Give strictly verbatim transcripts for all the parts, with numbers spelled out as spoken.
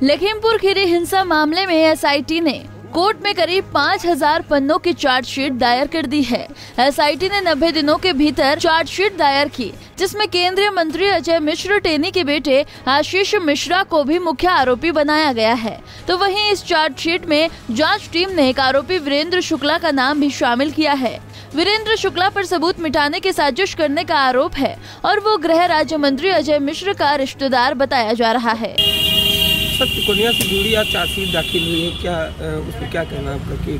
लखीमपुर खीरी हिंसा मामले में एसआईटी ने कोर्ट में करीब पाँच हज़ार पन्नों की चार्जशीट दायर कर दी है। एसआईटी ने नब्बे दिनों के भीतर चार्जशीट दायर की, जिसमें केंद्रीय मंत्री अजय मिश्र टेनी के बेटे आशीष मिश्रा को भी मुख्य आरोपी बनाया गया है। तो वहीं इस चार्जशीट में जांच टीम ने एक आरोपी वीरेंद्र शुक्ला का नाम भी शामिल किया है। वीरेंद्र शुक्ला पर सबूत मिटाने की साजिश करने का आरोप है और वो गृह राज्य मंत्री अजय मिश्र का रिश्तेदार बताया जा रहा है। तिकोनिया से जुड़ी आज चार्जशीट दाखिल हुई है, क्या उसमें क्या कहना आपका? कि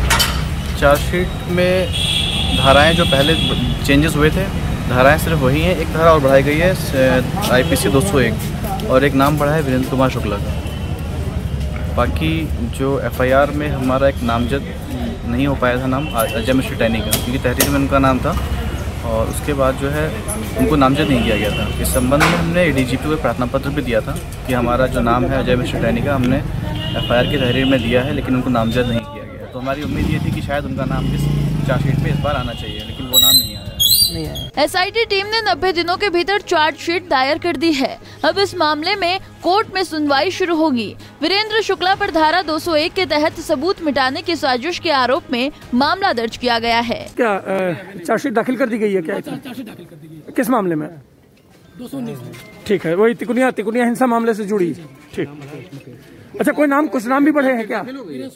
चार्जशीट में धाराएं जो पहले चेंजेस हुए थे, धाराएं सिर्फ वही हैं। एक धारा और बढ़ाई गई है आईपीसी दो सौ एक और एक नाम बढ़ा है वीरेंद्र कुमार शुक्ला का। बाकी जो एफआईआर में हमारा एक नामजद नहीं हो पाया था नाम अजय मिश्र टैनी का, क्योंकि तहरीर में उनका नाम था और उसके बाद जो है उनको नामजद नहीं किया गया था। इस संबंध में हमने डीजीपी को प्रार्थना पत्र भी दिया था कि हमारा जो नाम है अजय मिश्र टैनी का हमने एफआईआर की तहरीर में दिया है, लेकिन उनको नामजद नहीं किया गया। तो हमारी उम्मीद ये थी कि शायद उनका नाम इस चार्जशीट पे इस बार आना चाहिए, लेकिन वो नाम नहीं आया। एसआईटी टीम ने नब्बे दिनों के भीतर चार्जशीट दायर कर दी है। अब इस मामले में कोर्ट में सुनवाई शुरू होगी। वीरेंद्र शुक्ला पर धारा दो सौ एक के तहत सबूत मिटाने की साजिश के आरोप में मामला दर्ज किया गया है। क्या चार्जशीट दाखिल कर दी गई है? क्या चार्जशीट दाखिल कर दी गई है? किस मामले में? दो सौ उन्नीस में। ठीक है, वही तिकोनिया तिकोनिया हिंसा मामले से जुड़ी। ठीक। अच्छा, कोई नाम कुछ नाम भी बढ़े हैं क्या?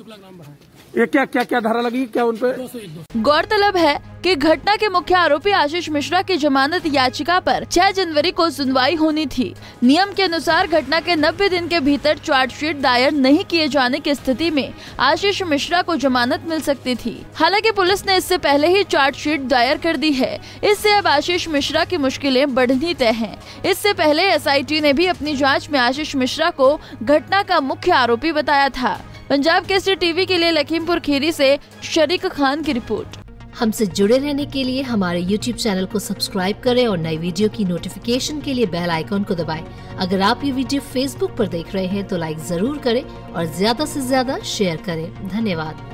ये क्या क्या क्या धारा लगी क्या उन पे? गौरतलब है कि घटना के मुख्य आरोपी आशीष मिश्रा की जमानत याचिका पर छह जनवरी को सुनवाई होनी थी। नियम के अनुसार घटना के नब्बे दिन के भीतर चार्जशीट दायर नहीं किए जाने की स्थिति में आशीष मिश्रा को जमानत मिल सकती थी। हालांकि पुलिस ने इससे पहले ही चार्जशीट दायर कर दी है। इससे अब आशीष मिश्रा की मुश्किलें बढ़नी तय हैं। इससे पहले एसआईटी ने भी अपनी जाँच में आशीष मिश्रा को घटना का मुख्य आरोपी बताया था। पंजाब केसरी टीवी के लिए लखीमपुर खीरी से शरीक खान की रिपोर्ट। हमसे जुड़े रहने के लिए हमारे यूट्यूब चैनल को सब्सक्राइब करें और नई वीडियो की नोटिफिकेशन के लिए बेल आइकॉन को दबाएं। अगर आप ये वीडियो फेसबुक पर देख रहे हैं तो लाइक जरूर करें और ज्यादा से ज्यादा शेयर करें। धन्यवाद।